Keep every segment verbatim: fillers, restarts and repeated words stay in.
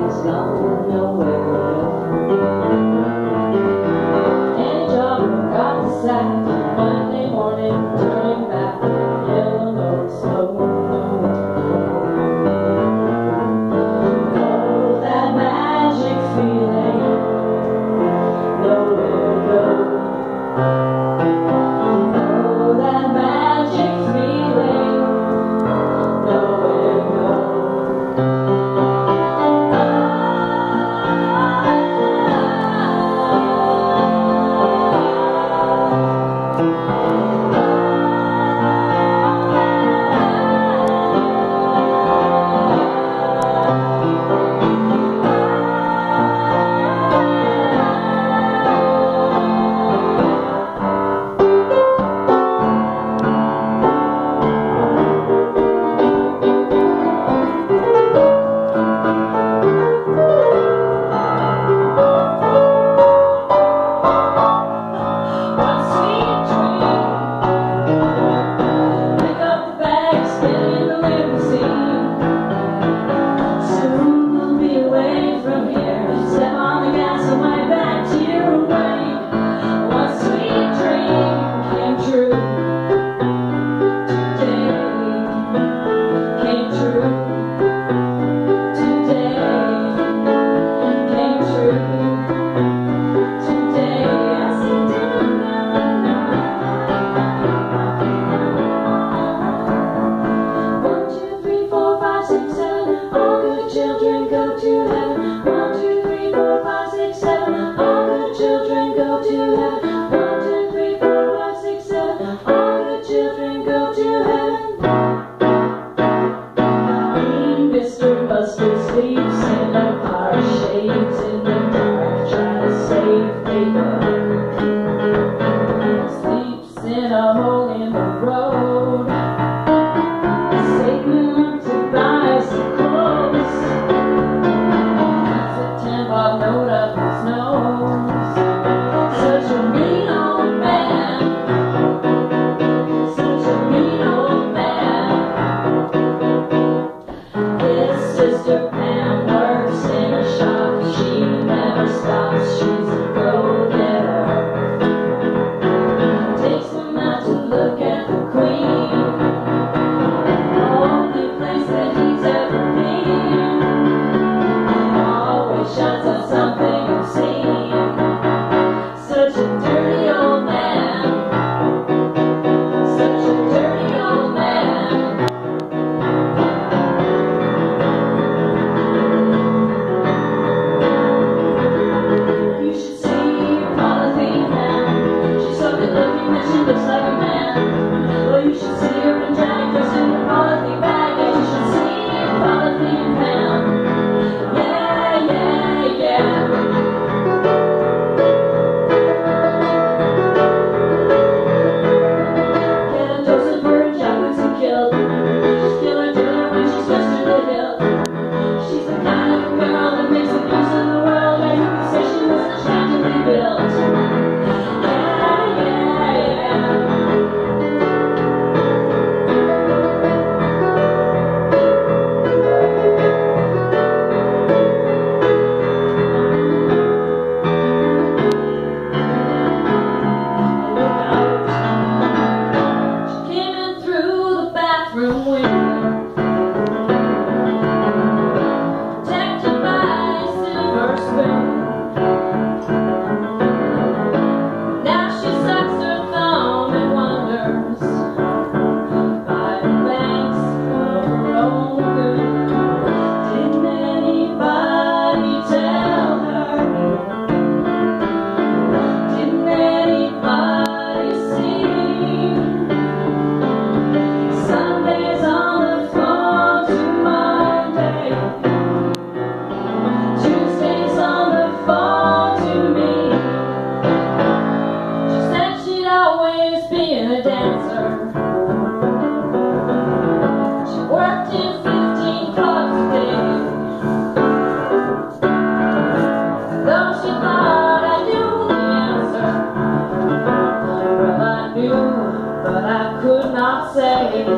He's gone nowhere to go. And John got the sack Monday morning, turning back, yellow road slow. Oh, that magic feeling, nowhere to go. Oh, that magic feeling, nowhere to go.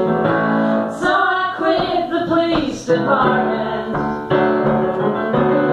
department.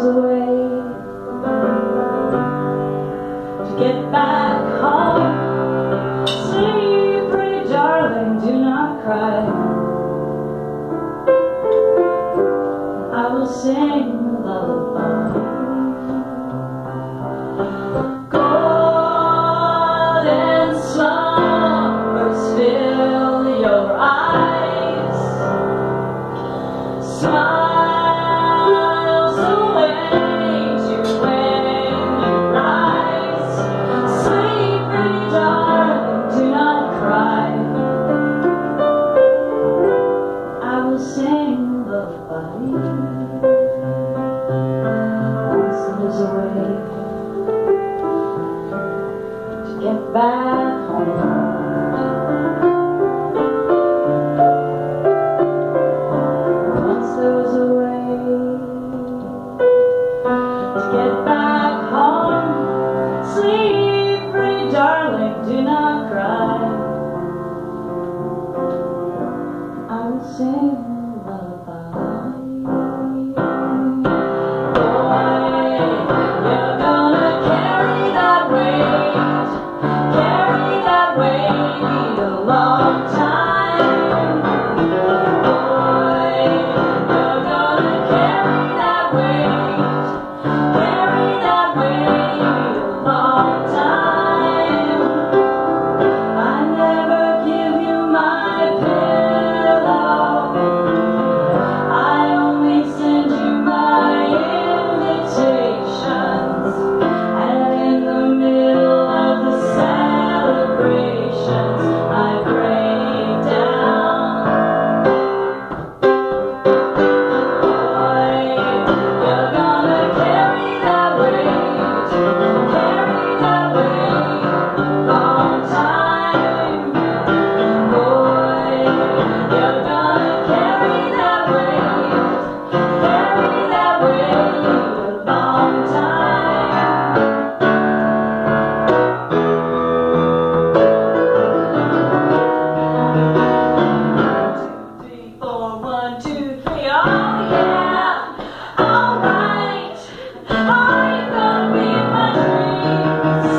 a way to get back home. Sleep, pretty darling, do not cry. I will sing a lullaby. Golden slumbers fill your eyes. Smiles await you when you rise. Sleep, pretty darling, do not cry. I will sing a lullaby. Once there's a way to get back home. Once there was a way to get back home. Sleep, pretty darling, do not cry. I will sing a lullaby. Boy, you're gonna carry that weight, carry that weight a long time. Boy, you're gonna carry that weight, carry that weight a long time. I never give you my pillow, I only send you my invitations. And in the middle of the celebrations, I break down. Boy, you're gonna carry that weight, carry that weight a long time. Boy, you're gonna carry that weight, carry that weight a long time. Two, three, four, one, two, three, oh yeah, alright. Are you gonna be my dreams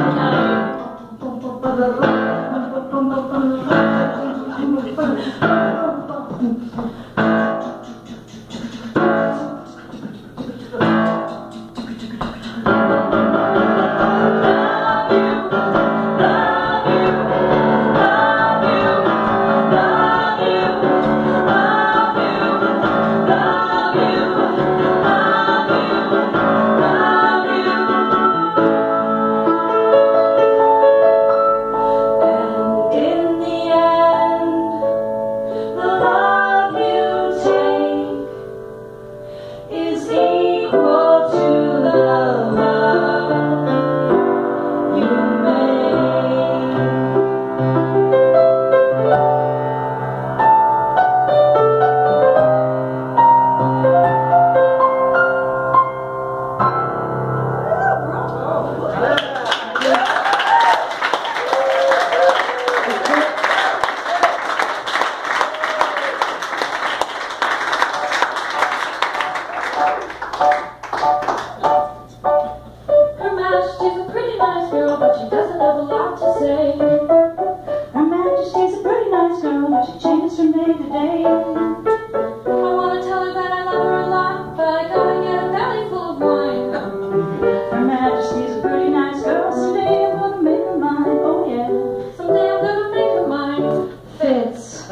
And in the end, the love you take is equal to the love you make. Her Majesty's a pretty nice girl, but she doesn't have a lot to say. Her Majesty's a pretty nice girl, but she changes from day to day. I wanna tell her that I love her a lot, but I gotta get a belly full of wine. Her Majesty's a pretty nice girl, someday I'm gonna make her mine. Oh yeah, someday I'm gonna make her mine. Fits.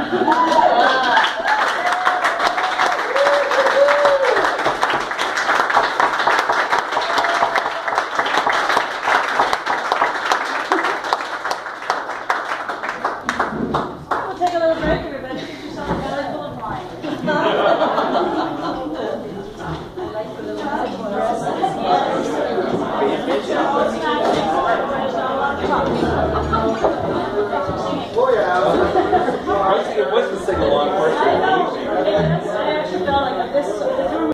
We'll take a little break, everybody. Get yourself a belly full of wine. Oh yeah. What's the single on? I know. I actually felt like this.